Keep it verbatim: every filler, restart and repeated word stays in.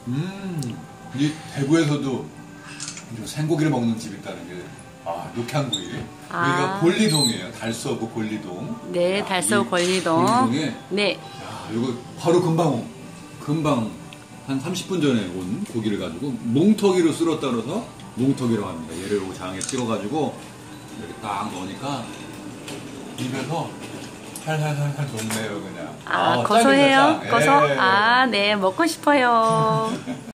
음, 이 대구에서도 생고기를 먹는 집이 있다는 게, 아, 녹향구이. 여기가 아. 권리동이에요. 달서구 권리동. 네, 야, 달서구 이 권리동. 권리동에, 네. 야, 이거 바로 금방, 금방 한 삼십 분 전에 온 고기를 가지고 몽터기로 쓸었다 그래서 몽터기라고 합니다. 얘를 요거 장에 찍어가지고 이렇게 딱 넣으니까 입에서 살살살살 녹네요, 그냥. 아, 아, 고소해요? 짱이다, 짱. 고소? 예. 아, 네, 먹고 싶어요.